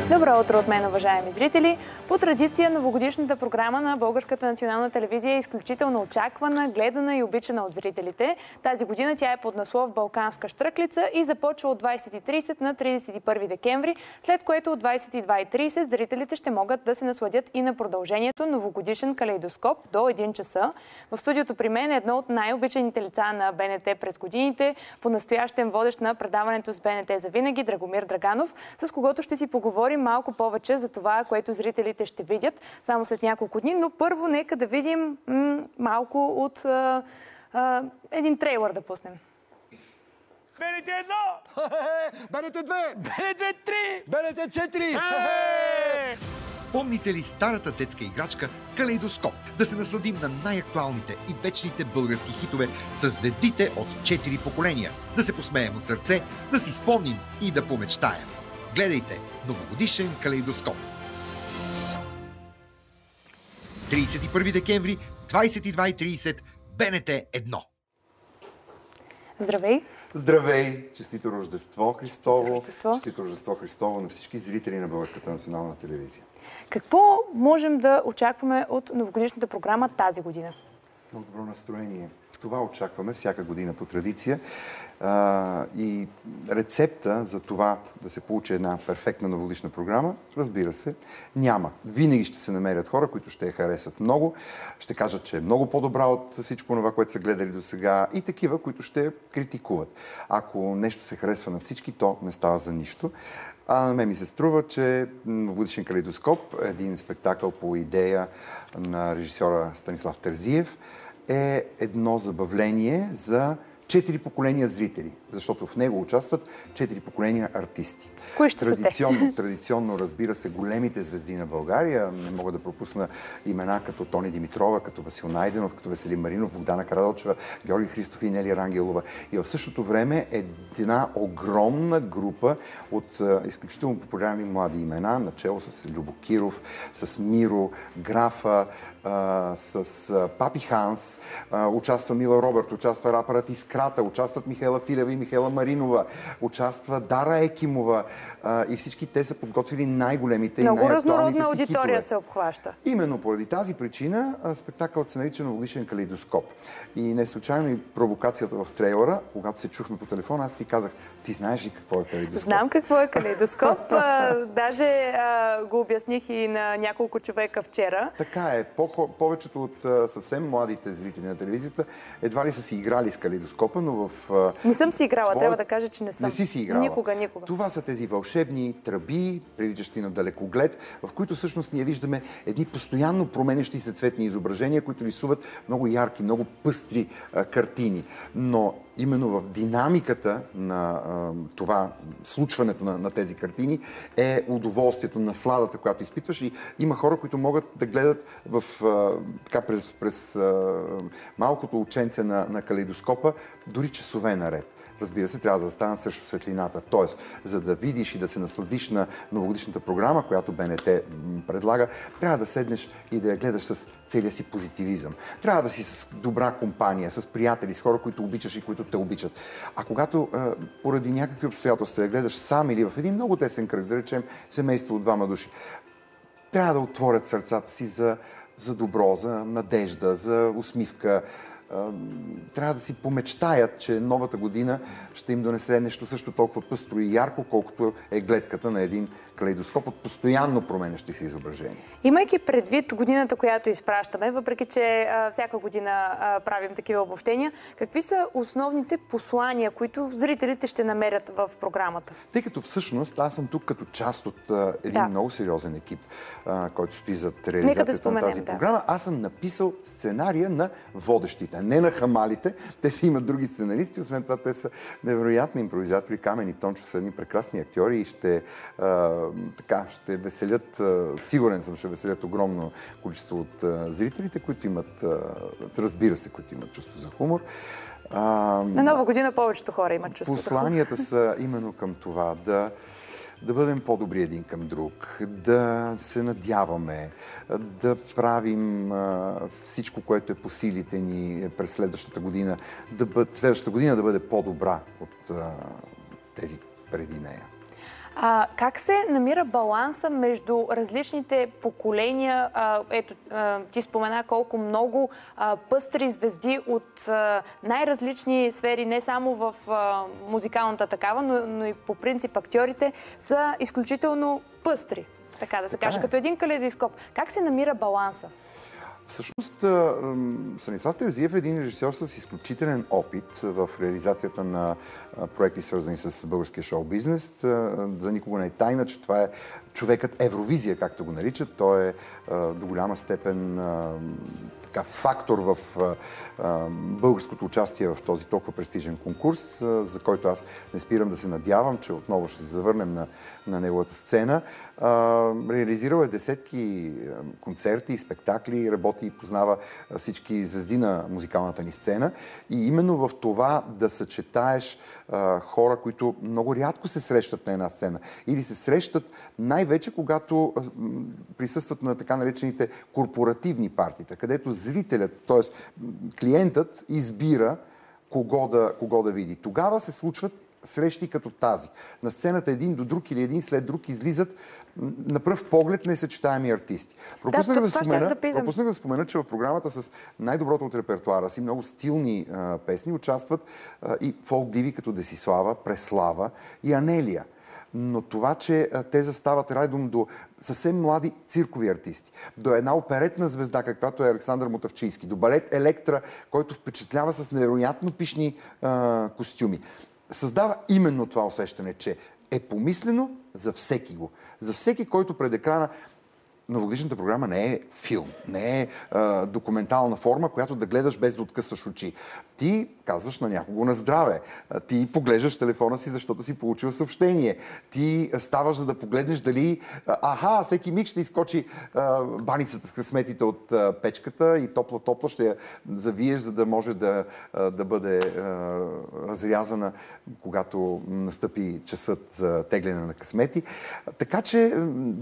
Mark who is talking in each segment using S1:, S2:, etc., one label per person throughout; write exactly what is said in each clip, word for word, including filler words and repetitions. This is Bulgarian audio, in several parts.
S1: Добро утро от мен, уважаеми зрители! По традиция, новогодишната програма на Българската национална телевизия е изключително очаквана, гледана и обичана от зрителите. Тази година тя е под наслов Балканска щръклица и започва от двайсет и трийсет на трийсет и първи декември, след което от двайсет и два и трийсет зрителите ще могат да се насладят и на продължението новогодишен калейдоскоп до един часа. В студиото при мен е едно от най-обичаните лица на БНТ през годините, по-настоящен водещ на предаването с БНТ за винаги, Драгомир Драганов, с когото ще си поговорим малко повече за това, което зрителите ще видят само след няколко дни. Но първо нека да видим малко от а, а, един трейлър да пуснем.
S2: БНТ едно!
S3: БНТ две!
S2: БНТ три!
S3: БНТ четири!
S4: Помните ли старата детска играчка Калейдоскоп? Да се насладим на най-актуалните и вечните български хитове с звездите от четири поколения. Да се посмеем от сърце, да си спомним и да помечтаем. Гледайте новогодишен Калейдоскоп. трийсет и първи декември, двайсет и два и трийсет, БНТ едно.
S1: Здравей!
S3: Здравей! Честито Рождество Христово!
S1: Рождество.
S3: Честито Рождество Христово на всички зрители на Българската национална телевизия.
S1: Какво можем да очакваме от новогодишната програма тази година?
S3: Много добро настроение. Това очакваме всяка година по традиция. А, и рецепта за това да се получи една перфектна новогодишна програма, разбира се, няма. Винаги ще се намерят хора, които ще я харесат много, ще кажат, че е много по-добра от всичко това, което са гледали до сега, и такива, които ще критикуват. Ако нещо се харесва на всички, то не става за нищо. А на мен ми се струва, че новогодишен калейдоскоп, един спектакъл по идея на режисьора Станислав Терзиев, е едно забавление за четири поколения зрители, защото в него участват четири поколения артисти.
S1: Кои ще
S3: традиционно,
S1: са те?
S3: традиционно, разбира се, големите звезди на България. Не мога да пропусна имена като Тони Димитрова, като Васил Найденов, като Веселин Маринов, Богдана Карадолчева, Георги Христов и Нели Рангелова. И в същото време е една огромна група от изключително популярни млади имена, начело с Любо Киров, с Миро, Графа, с Папи Ханс, участва Мила Робърт, участва рапърът Искрата, участват Михайла Филева и Михайла Маринова, участва Дара Екимова и всички те са подготвили най-големите и най-актуалните си хитове.
S1: Много разнородна аудитория се обхваща.
S3: Именно поради тази причина спектакълът се нарича Новогодишен калейдоскоп. И не случайно и провокацията в трейлера, когато се чухме по телефона, аз ти казах, ти знаеш ли какво е калейдоскоп?
S1: Знам какво е калейдоскоп. Даже а, го обясних и на няколко човека вчера.
S3: Така е. По повечето от а, съвсем младите зрители на телевизията едва ли са си играли с калейдоскопа, но в... А,
S1: не съм си играла,
S3: твое...
S1: трябва да кажа, че не съм.
S3: Не си си играла.
S1: Никога, никога.
S3: Това са тези вълшебни тръби, приличащи на далекоглед, в които всъщност ние виждаме едни постоянно променящи се цветни изображения, които рисуват много ярки, много пъстри а, картини. Но именно в динамиката на а, това, случването на, на тези картини е удоволствието, насладата, която изпитваш. И има хора, които могат да гледат в, а, така, през, през а, малкото оченце на, на калейдоскопа дори часове наред. Разбира се, трябва да застанат срещу светлината. Тоест, за да видиш и да се насладиш на новогодишната програма, която БНТ предлага, трябва да седнеш и да я гледаш с целия си позитивизъм. Трябва да си с добра компания, с приятели, с хора, които обичаш и които те обичат. А когато поради някакви обстоятелства я гледаш сам или в един много тесен кръг, да речем семейство от двама души, трябва да отворят сърцата си за, за добро, за надежда, за усмивка. Трябва да си помечтаят, че новата година ще им донесе нещо също толкова пъстро и ярко, колкото е гледката на един калейдоскоп от постоянно променящи се изображения.
S1: Имайки предвид годината, която изпращаме, въпреки че а, всяка година а, правим такива обобщения, какви са основните послания, които зрителите ще намерят в програмата?
S3: Тъй като всъщност аз съм тук като част от а, един да. много сериозен екип, а, който стои зад реализацията да споменем, на тази да. програма, аз съм написал сценария на водещите, не на хамалите. Те си имат други сценаристи, освен това те са невероятни импровизатори. Камен и Тончо са едни прекрасни актьори и ще, а, така, ще веселят, а, сигурен съм, ще веселят огромно количество от а, зрителите, които имат, а, разбира се, които имат чувство за хумор. А,
S1: на Нова година повечето хора имат чувство за хумор.
S3: Посланията са именно към това да да бъдем по-добри един към друг, да се надяваме, да правим а, всичко, което е по силите ни през следващата година, да бъд, следващата година да бъде по-добра от а, тези преди нея.
S1: А, как се намира баланса между различните поколения? А, ето, а, ти спомена колко много а, пъстри звезди от а, най-различни сфери, не само в а, музикалната такава, но, но и по принцип актьорите са изключително пъстри, така да се
S3: Така
S1: каже,
S3: е.
S1: като един калейдоскоп. Как се намира баланса?
S3: Всъщност, Станислав Терзиев е един режисьор с изключителен опит в реализацията на проекти, свързани с българския шоу-бизнес. За никого не е тайна, че това е човекът Евровизия, както го наричат. Той е до голяма степен така, фактор в българското участие в този толкова престижен конкурс, за който аз не спирам да се надявам, че отново ще се завърнем на, на неговата сцена. Реализирал е десетки концерти и спектакли, работи и познава всички звезди на музикалната ни сцена. И именно в това да съчетаеш хора, които много рядко се срещат на една сцена или се срещат най-вече когато присъстват на така наречените корпоративни партита, където зрителят, т.е. клиентът избира кого да, кого да види. Тогава се случват срещи като тази. На сцената един до друг или един след друг излизат на пръв поглед несъчетаеми артисти. Пропуснах да, да, спомена, да, пропуснах да спомена, че в програмата с най-доброто от репертуара си, много стилни а, песни, участват а, и фолк диви като Десислава, Преслава и Анелия. Но това, че а, те застават райдом до съвсем млади циркови артисти, до една оперетна звезда, каквато е Александър Мотавчийски, до балет Електра, който впечатлява с невероятно пишни а, костюми, създава именно това усещане, че е помислено за всеки го. За всеки, който пред екрана. Новогодишната програма не е филм, не е а, документална форма, която да гледаш без да откъсваш очи. Ти казваш на някого на здраве. Ти поглеждаш телефона си, защото си получил съобщение. Ти ставаш, за да погледнеш дали аха, всеки миг ще изкочи а, баницата с късметите от а, печката и топла-топла ще я завиеш, за да може да, а, да бъде а, разрязана, когато настъпи часът за тегляне на късмети. Така че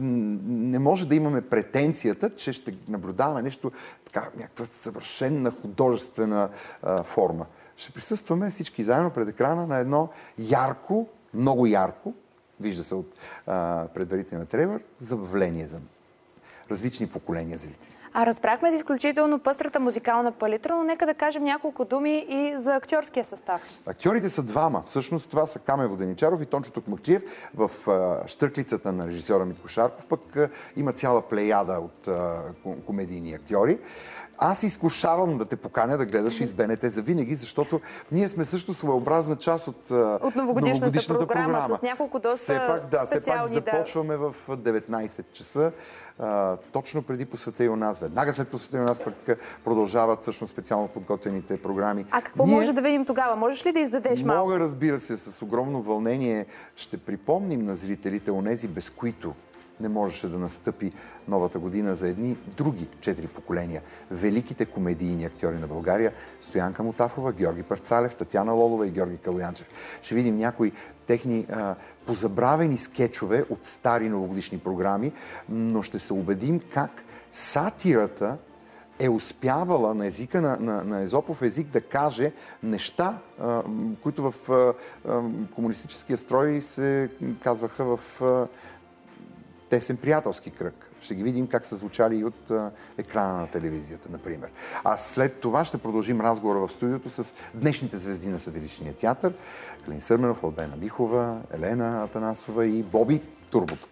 S3: не може да имаме претенцията, че ще наблюдаваме нещо, така, някаква съвършена художествена а, форма. Ще присъстваме всички заедно пред екрана на едно ярко, много ярко, вижда се от а, предварителния трейлър, забавление за различни поколения зрители.
S1: А разбрахме за изключително пъстрата музикална палитра, но нека да кажем няколко думи и за актьорския състав.
S3: Актьорите са двама. Всъщност това са Камен Воденичаров и Тончо Токмакчиев. В а, щърклицата на режисьора Митко Шарков пък а, има цяла плеяда от а, комедийни актьори. Аз изкушавам да те поканя да гледаш из БНТ за винаги, защото ние сме също своеобразна част от,
S1: от новогодишната,
S3: новогодишната програма,
S1: програма с няколко доста
S3: все пак, да,
S1: специални.
S3: Все пак започваме да. В деветнайсет часа, а, точно преди Посвети у нас. Веднага след Посвети у нас пък продължават всъщност специално подготвените програми.
S1: А какво ние... може да видим тогава? Можеш ли да издадеш малко?
S3: Мога, разбира се, с огромно вълнение ще припомним на зрителите онези, без които не можеше да настъпи новата година за едни други четири поколения. Великите комедийни актьори на България – Стоянка Мотафова, Георги Парцалев, Татяна Лолова и Георги Калоянчев. Ще видим някои техни а, позабравени скетчове от стари новогодишни програми, но ще се убедим как сатирата е успявала на езика, на, на, на езопов език да каже неща, а, които в а, а, комунистическия строй се казваха в а, тесен приятелски кръг. Ще ги видим как са звучали и от а, екрана на телевизията, например. А след това ще продължим разговора в студиото с днешните звезди на сатиричния театър. Клин Сърменов, Албена Михова, Елена Атанасова и Боби Турбото.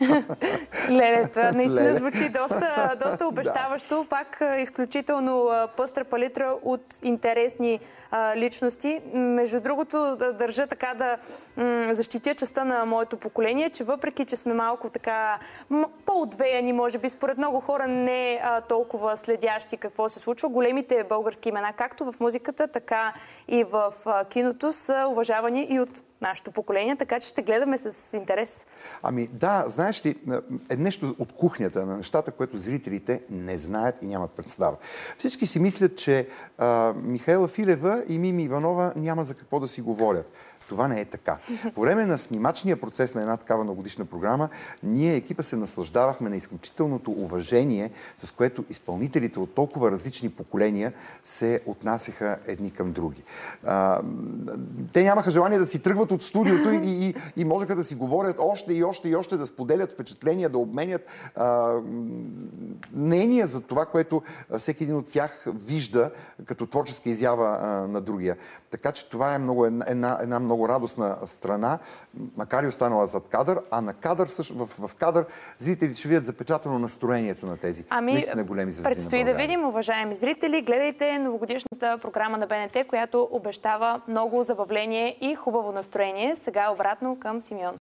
S1: Лелета, наистина Леле. Звучи доста, доста обещаващо. Да. Пак изключително пъстра палитра от интересни а, личности. Между другото, да държа така да м, защитя частта на моето поколение, че въпреки, че сме малко така по-отвеяни, може би, според много хора не а, толкова следящи какво се случва, големите български имена, както в музиката, така и в а, киното, са уважавани и от нашето поколение, така че ще гледаме с интерес.
S3: Ами да, знаеш ли, е нещо от кухнята на нещата, което зрителите не знаят и нямат представа. Всички си мислят, че а, Михаела Филева и Мими Иванова няма за какво да си говорят. това не е така. По време на снимачния процес на една такава новогодишна програма, ние, екипа, се наслаждавахме на изключителното уважение, с което изпълнителите от толкова различни поколения се отнасяха едни към други. А, те нямаха желание да си тръгват от студиото и, и, и можеха да си говорят още и още и още, да споделят впечатления, да обменят а, мнения за това, което всеки един от тях вижда като творческа изява а, на другия. Така че това е много, една, една много радостна страна, макар и останала зад кадър, а на кадър, в, в кадър зрителите ще видят запечатано настроението на тези
S1: ами,
S3: наистина големи звезди на
S1: предстои да видим, уважаеми зрители. Гледайте новогодишната програма на БНТ, която обещава много забавление и хубаво настроение. Сега обратно към Симеон.